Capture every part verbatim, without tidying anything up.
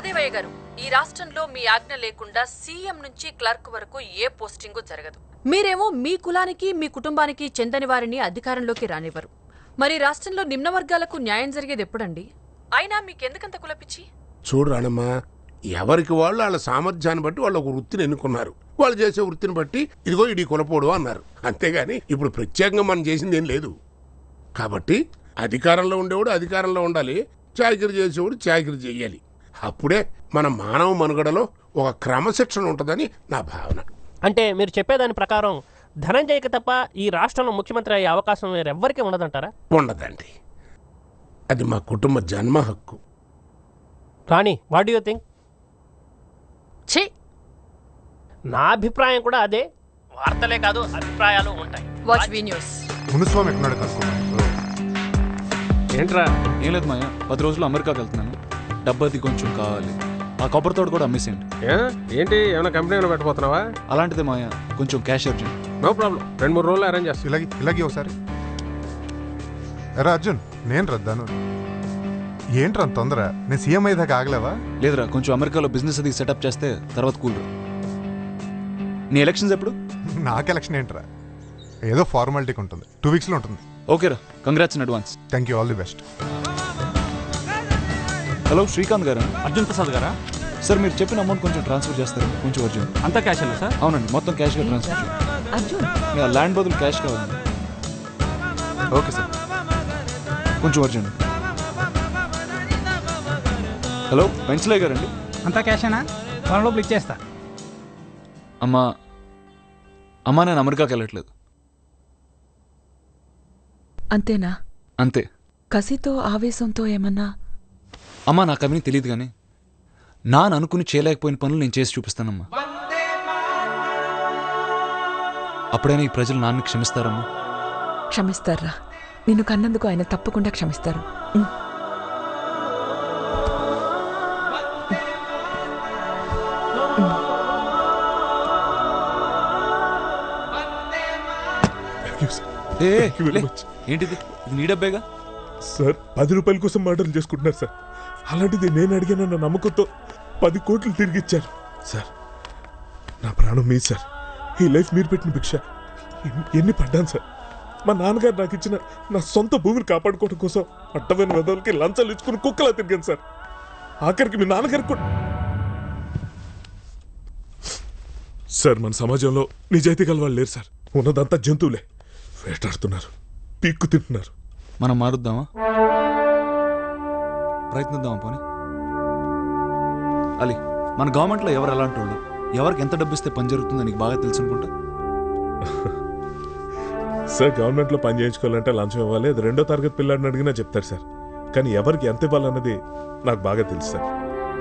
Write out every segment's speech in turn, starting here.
సహదేవయ్య గారు, ఈ రాష్ట్రంలో మీ ఆజ్ఞ లేకుండా సీఎం నుంచి క్లర్క్ వరకు ఏ పోస్టింగు జరగదు. మీరేమో మీ కులానికి మీ కుటుంబానికి చెందని వారిని అధికారంలోకి రానివ్వరు. మరి రాష్ట్రంలో నిమ్న వర్గాలకు న్యాయం జరిగేది ఎప్పుడండి? అయినా మీకెందుకంత కులపిచ్చి? చూడు రాణమ్మా, ఎవరికి వాళ్ళు వాళ్ళ సామర్థ్యాన్ని బట్టి వాళ్ళు ఒక వృత్తిని ఎన్నుకున్నారు. వాళ్ళు చేసే వృత్తిని బట్టి ఇదిగో ఇడి కులపోడు అన్నారు. అంతేగాని ఇప్పుడు ప్రత్యేకంగా మనం చేసింది ఏం లేదు. కాబట్టి అధికారంలో ఉండేవాడు అధికారంలో ఉండాలి, చాకిరి చేసేవాడు చాకిరి చెయ్యాలి. అప్పుడే మన మానవ మనుగడలో ఒక క్రమశిక్షణ ఉంటుందని నా భావన. అంటే మీరు చెప్పేదాని ప్రకారం ధనంజయ్కి తప్ప ఈ రాష్ట్రంలో ముఖ్యమంత్రి అయ్యే అవకాశం వేరెవ్వరికీ ఉండదంటారా? ఉండదండి, అది మా కుటుంబ జన్మ హక్కు. Rani, what do you think? ఛీ, నా అభిప్రాయం కూడా అదే. వార్తలే కాదు, అభిప్రాయాలు ఉంటాయి. వాచ్ వి న్యూస్. మునుస్వామి ఎక్కడున్నాడు కనుక్కున్నాను. ఏంట్రా? ఏం లేదు మాయ, పది రోజులు అమెరికాకి వెళ్తున్నాను. డబ్బది కొంచెం కావాలి. ఆ కొబ్బరి తోడు కూడా అమ్మేసేయండి. ఏంటి, ఏమైనా కంపెనీలో పెట్టబోతున్నావా? అలాంటిదే మాయ, కొంచెం క్యాష్ అర్జెంట్. నో ప్రాబ్లం, రెండు మూడు రోజులు అరేంజ్ చేస్తాను. ఇలాగే ఇలాగే ఒకసారి. ఎరా అర్జున్, నేను రద్దాను. ఏంట్రా తొందర? నేను సీఎం అయ్యేదాకా ఆగలేవా? లేదురా, కొంచెం అమెరికాలో బిజినెస్ అది సెటప్ చేస్తే తర్వాత కూల్. నీ ఎలక్షన్స్ ఎప్పుడు? నాకు ఎలక్షన్ ఏంట్రా, ఏదో ఫార్మాలిటీకి ఉంటుంది, టూ వీక్స్లో ఉంటుంది. ఓకేరా, congrats in advance. Thank you, all the best. Hello Srikanth గారా? అర్జున్ ప్రసాద్ గారా? సార్ మీరు చెప్పిన అమౌంట్ కొంచెం ట్రాన్స్ఫర్ చేస్తారు, కొంచెం అర్జెంట్. అంతా క్యాష్ అన్నా సార్? అవునండి, మొత్తం క్యాష్గా ట్రాన్స్ఫర్ చేయండి. ల్యాండ్ బదులు క్యాష్ కావాలండి. ఓకే సార్, కొంచెం అర్జెంట్. హలో వెంచలే గారండి? అంతా క్యాషేనా? వన్ లోపల ఇచ్చేస్తా. అమ్మా అమ్మా నేను అమెరికాకి వెళ్ళట్లేదు. అంతేనా? అంతే. కసితో ఆవేశంతో ఏమన్నా? అమ్మా నాకు అవన్నీ తెలియదు, కానీ నాన్న అనుకుని చేయలేకపోయిన పనులు నేను చేసి చూపిస్తానమ్మా. అప్పుడైనా ఈ ప్రజలు నాన్నని క్షమిస్తారమ్మా? క్షమిస్తారా? నిన్ను కన్నందుకు ఆయన తప్పకుండా క్షమిస్తారు. ఏంటిది? ఇది నీ డబ్బేగా సార్. పది రూపాయల కోసం మర్డర్ చేసుకుంటున్నారు సార్. అలాంటిది నేను అడిగానన్న నమ్మకంతో పది కోట్లు తిరిగి ఇచ్చారు సార్. నా ప్రాణం మీ సార్. ఈ లైఫ్ మీరు పెట్టిన భిక్ష ఎన్ని పడ్డాను సార్. మా నాన్నగారు నాకు ఇచ్చిన నా సొంత భూమిని కాపాడుకోవడం కోసం అడ్డమైన వెదవులకి లంచాలు ఇచ్చుకుని కుక్కలా తిరిగాను సార్. ఆఖరికి మీ నాన్నగారికి కూడా. సార్, మన సమాజంలో నిజాయితీ గల వాళ్ళు లేరు సార్. ఉన్నదంతా జంతువులే, వేటాడుతున్నారు, పీక్కు తింటున్నారు. మనం మారుద్దామా? ప్రయత్నిద్దామా పోనీ? అలీ, మన గవర్నమెంట్లో ఎవరు ఎలాంటి వాళ్ళు, ఎవరికి ఎంత డబ్బు ఇస్తే పని జరుగుతుందో నీకు బాగా తెలుసు అనుకుంటా. సార్, గవర్నమెంట్లో పని చేయించుకోవాలంటే లంచం ఇవ్వాలి, అది రెండో తరగతి పిల్లాడిని అడిగినా చెప్తారు సార్. కానీ ఎవరికి ఎంత ఇవ్వాలన్నది నాకు బాగా తెలుసు సార్.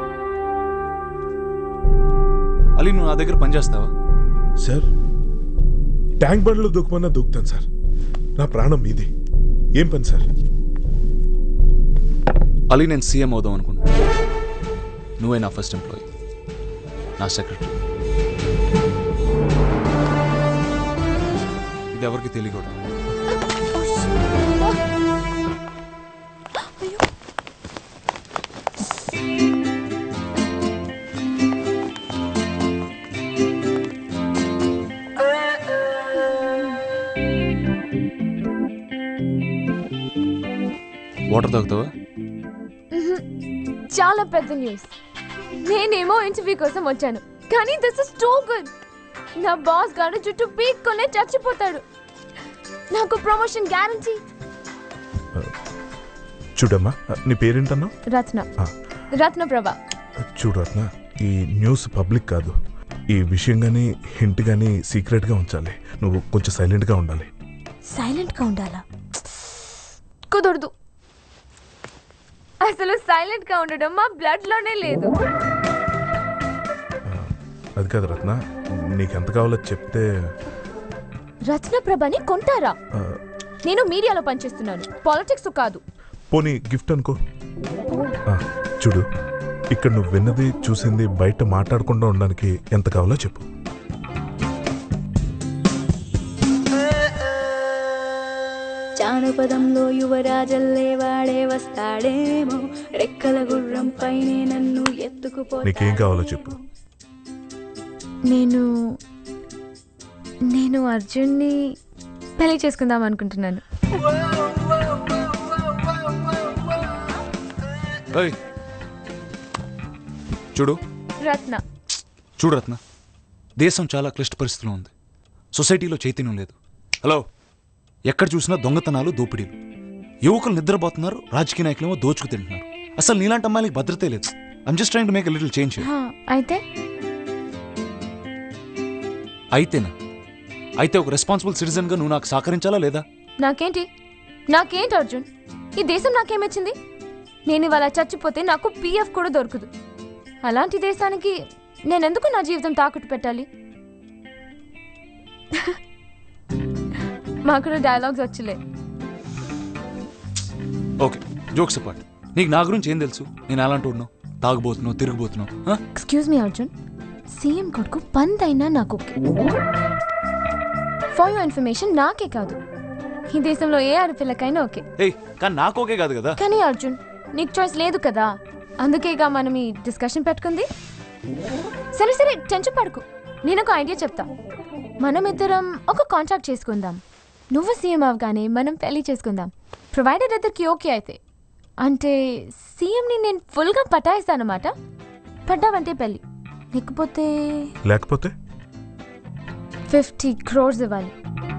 అలీ, నువ్వు నా దగ్గర పని చేస్తావా? సార్, ట్యాంక్ బండ్లో దూకమన్నా దూకుతాను సార్. నా ప్రాణం మీది. ఏం పని సార్? అలీ, నేను సీఎం అవుదాం అనుకుంటున్నా. నువ్వే నా ఫస్ట్ ఎంప్లాయీ, నా సెక్రటరీ. ఇది ఎవరికి తెలియకూడదు. వాటర్ తాగుతావా? చాలా పెద్ద న్యూస్. నేనేమో ఇంటర్వ్యూ కోసం వచ్చాను, కానీ దిస్ ఇస్ టూ గుడ్. నా బాస్ గారు చుట్టూ పీక్కొనే చచ్చిపోతాడు. నాకు ప్రమోషన్ గ్యారంటీ. చూడమ్మా, నీ పేరేంటన్నా? రత్న. రత్న ప్రభా. చూడు రత్న, ఈ న్యూస్ పబ్లిక్ కాదు. ఈ విషయం కానీ హింట్ కానీ సీక్రెట్గా ఉంచాలి. నువ్వు కొంచెం సైలెంట్గా ఉండాలి. సైలెంట్గా ఉండాలా? కుదరదు. అసలు సైలెంట్గా ఉండడం మా బ్లడ్లోనే లేదు. అది కాదు రత్న, నీకెంత కావాలో చెప్తే. రత్న ప్రభని కొంటారా? నేను మీడియాలో పనిచేస్తున్నాను, పాలిటిక్స్ కాదు. పోనీ గిఫ్ట్ అనుకో. చూడు, ఇక్కడ నువ్వు విన్నది చూసింది బయట మాట్లాడకుండా ఉండడానికి ఎంత కావాలో చెప్పు. జానపదంలో యువరాజల్లే వాడే వస్తాడేమో రెక్కల గుర్రం పైనే నన్ను ఎత్తుకుపో. నీకేం కావాలో చెప్పు. నేను నేను అర్జున్ని పెళ్లి చేసుకుందాం అనుకుంటున్నాను. ఏయ్, చూడు రత్న. చూడు రత్న, దేశం చాలా క్లిష్ట పరిస్థితిలో ఉంది. సొసైటీలో చైతన్యం లేదు. హలో, ఎక్కడ చూసినా దొంగతనాలు, దోపిడీలు. యువకులు నిద్రపోతున్నారు, రాజకీయ నాయకులేమో దోచుకు తింటున్నారు. అసలు నీలాంటి అమ్మాయిలకి భద్రతే లేదు. I'm just trying to make a little change. అయితే అయితేనా? అయితే ఒక రెస్పాన్సిబుల్ సిటిజన్గా నువ్వు నాకు సహకరించాలా లేదా? నాకేంటి నాకేంటి అర్జున్, ఈ దేశం నాకేమొచ్చింది? నేను ఇవాళ చచ్చిపోతే నాకు పీఎఫ్ కూడా దొరకదు. అలాంటి దేశానికి నేనెందుకు నా జీవితం తాకట్టు పెట్టాలి? మాకు డైలాగ్స్ వచ్చలే. Okay, jokes apart. నీకు నా గురించి ఏం తెలుసు? నేను అలాంటి ఉన్నావు, తాగుబోతున్నావు, తిరిగిపోతున్నావు. ఎక్స్క్యూజ్ మీ అర్జున్, సీఎం కొడుకు పందైనా నాకు ఫర్ యువర్ ఇన్ఫర్మేషన్ నాకే కాదు, ఈ దేశంలో ఏ ఆడపిల్లకైనా ఓకే. ఏయ్, కానీ నాకు ఓకే కాదు కదా. కానీ అర్జున్, నీకు చాయిస్ లేదు కదా, అందుకేగా మనం ఈ డిస్కషన్ పెట్టుకుంది. సరే సరే, టెన్షన్ పడుకు. నేను ఒక ఐడియా చెప్తా. మనం ఇద్దరం ఒక కాంట్రాక్ట్ చేసుకుందాం. నువ్వు సీఎం అవగానే మనం పెళ్లి చేసుకుందాం, ప్రొవైడర్ ఇద్దరికి ఓకే అయితే. అంటే సీఎంని నేను ఫుల్గా పటాయిస్తానమాట. పడ్డావంటే పెళ్ళి, లేకపోతే లేకపోతే ఫిఫ్టీ క్రోర్స్ ఇవ్వాలి.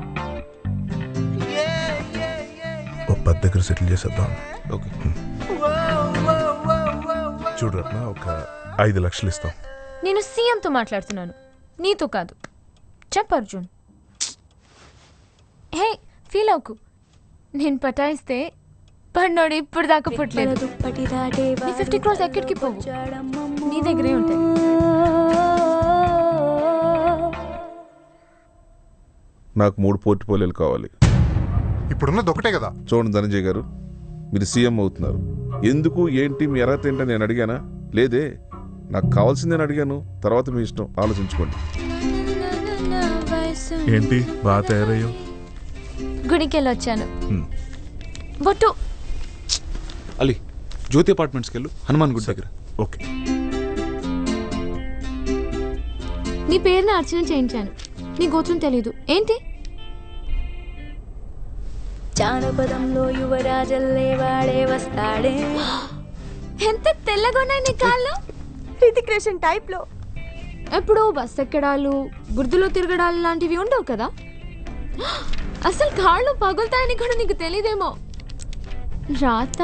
ఓ పది దగ్గర సెటిల్ చేసేద్దాం. ఓకే, చూడు రత్న, ఒక ఐదు లక్షలు ఇస్తాం. నేను సీఎంతో మాట్లాడుతున్నాను, నీతో కాదు. చెప్పు అర్జున్. హే, ఫీల్ అవుకు. నేను పటాయిస్తే పన్నోడు ఇప్పుడు దాకా పుట్టలేదు. నీ ఫిఫ్టీ క్రోర్స్ ఎక్కడికి పోవు, నీ దగ్గరే ఉంటాయి. నాకు మూడు పోర్ట్ఫోలియోలు కావాలి. ఇప్పుడున్నది ఒకటే కదా. చూడండి ధనంజయ్ గారు, మీరు సీఎం అవుతున్నారు. ఎందుకు, ఏంటి, మీ అర్హత ఏంటని నేను అడిగానా? లేదే. నాకు కావాల్సిందని అడిగాను. తర్వాత మీ ఇష్టం, ఆలోచించుకోండి. ఏంటి బాగా తయారయ్యో? గుడికి వెళ్ళి వచ్చాను. బొట్టు అలీ, జ్యోతి అపార్ట్మెంట్స్కి వెళ్ళు, హనుమాన్ గుడి దగ్గర. ఓకే. నీ పేరుని అర్చన చేయించాను, నీ గోత్రం తెలీదు ఏంటి? జానపదంలో యువరాజల్లే వాడే వస్తాడే. ఎంత తెల్లగా ఉన్నాయి నీ కాళ్ళు. హృతిక్ రోషన్ టైప్ లో. ఎప్పుడో బస్ ఎక్కడాలు, బురదలో తిరగడాలు లాంటివి ఉండవు కదా. అసలు కాళ్ళు పగులుతాయని కూడా నీకు తెలీదేమో. రాత.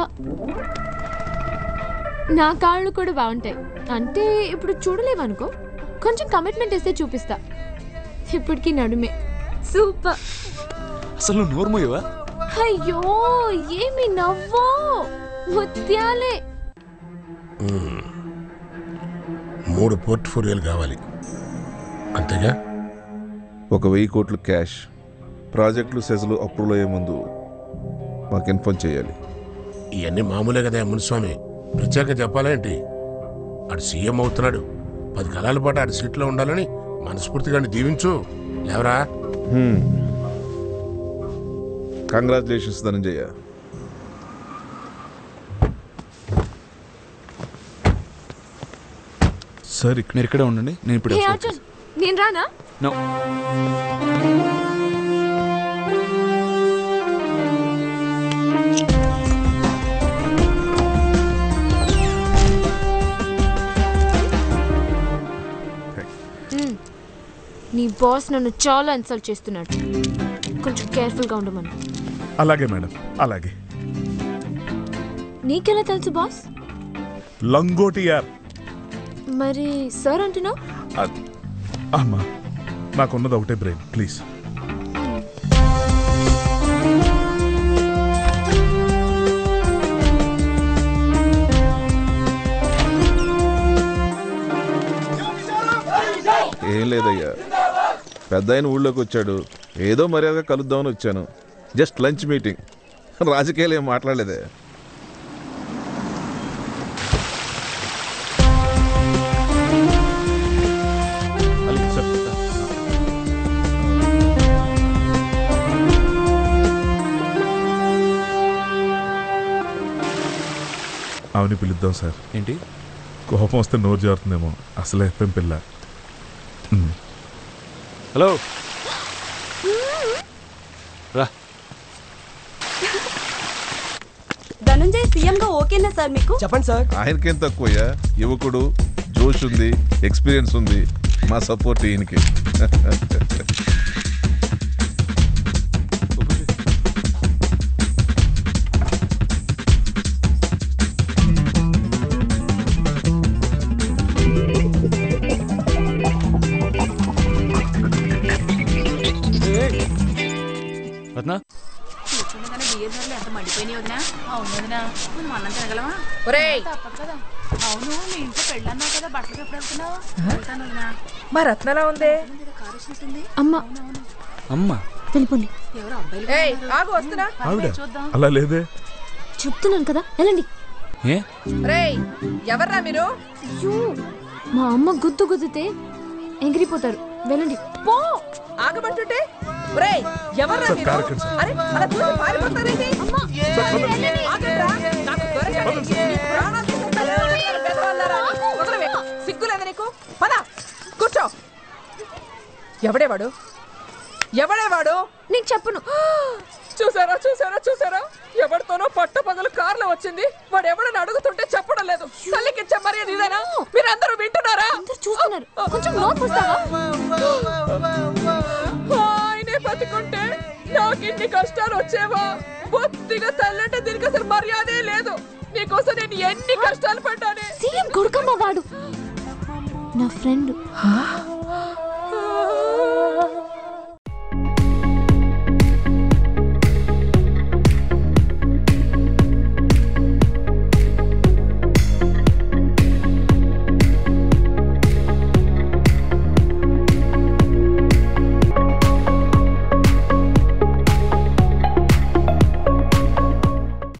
నా కాళ్ళు కూడా బాగుంటాయి. అంటే ఇప్పుడు చూడలేవనుకో, కొంచెం కమిట్మెంట్ వేస్తే చూపిస్తా. ఇప్పటికీ నడుమే సూపర్. అసలు నువ్వు నోర్మోయవా? అయ్యో, ఏమి నవ్వో, ముత్యాలే. మూడు పోర్ట్ఫోలియోలు కావాలి అంతేగా? ఒక వెయ్యి కోట్లు క్యాష్, ప్రాజెక్టులు సెజలు అప్రూవల్ అయ్యే ముందు మాకు ఇన్ఫార్మ్ చేయాలి. ఇవన్నీ మామూలే కదా మునిస్వామి, ప్రత్యేకంగా చెప్పాలేంటి? ఆడు సీఎం అవుతున్నాడు, పది కాలాల పాటు ఆడి సీట్లో ఉండాలని మనస్ఫూర్తిగా దీవించు. లేవరా? కంగ్రాచులేషన్స్ ధనంజయ. సార్, మీరు ఇక్కడే ఉండండి, నేను ఇప్పుడు హే అర్జున్, నేను రానా? నో. నీ బాస్ నన్ను చాలా ఇన్సల్ట్ చేస్తున్నాడు, కొంచెం కేర్ఫుల్గా ఉండమను. అలాగే మేడం, అలాగే. నీకెలా తెలుసు బాస్? లంగోటి యార్. మరి సార్ అంటున్నావు? అమ్మా, నాకున్నది ఒకటే బ్రెయిన్, ప్లీజ్. ఏం లేదయ్యా, పెద్ద ఆయన ఊళ్ళోకి వచ్చాడు, ఏదో మర్యాదగా కలుద్దామని వచ్చాను. జస్ట్ లంచ్ మీటింగ్, రాజకీయాలు ఏం మాట్లాడలేదే. ఆవిని పిలుద్దాం సార్. ఏంటి కోపం వస్తే నోరు జారుతుందేమో, అసలే ఎఫ్ఎం పిల్ల. ఉమ్. హలో రా. ధనంజయ్ సీఎం గా ఓకేనా సార్ మీకు? చెప్పండి సార్. ఆయనకేం తక్కువయ్యా, యువకుడు, జోష్ ఉంది, ఎక్స్పీరియన్స్ ఉంది. మా సపోర్ట్ ఈయనకి. రత్న మా రత్నలా ఉందే. అమ్మా అమ్మా వెళ్ళిపోండి. ఆగు, వస్తున్నా. ఆవిడ అలా లేదే. చెప్తున్నాను కదా, వెళ్ళండి. ఏ రేయ్, ఎవర్రా మీరు? అయ్యో, మా అమ్మ గుద్దు గుద్దితే ఎగిరిపోతారు. వెళ్ళండి. పో. ఆగమంటుంటే రేయ్, ఎవర్రా సార్, మీరు? కారు ఎక్కండి సార్. అరే, అలా చూసి పారిపోతారేంటి? ఆగండ్రా, నాకు దొరకండి. మీ ప్రాణాలు తీసేస్తారు, బెదవాళ్ళారా? వదలవే. సిగ్గులేదా నీకు? పద, కూర్చో. ఎవడే వాడు? ఎవడే వాడు? నేను చెప్పను. చూసారా చూసారా చూసారా ఎవరితోనో పట్ట పగలు కార్లో వచ్చింది. వాడు ఎవడని అడుగుతుంటే చెప్పడం లేదు. తల్లికిచ్చే మర్యాద ఇదేనా? మీరందరూ వింటున్నారా? చూస్తున్నారు. కొంచెం నోట్ పుస్తావా? ఆయనే బతికుంటే నాకు ఇన్ని కష్టాలు వచ్చేవా? బొత్తిగా తల్లంటే దీనికి అసలు మర్యాదే లేదు. నీకోసం నేను ఎన్ని కష్టాలు పడ్డానే. సీఎం కొడుకమ్మ వాడు, నా ఫ్రెండ్.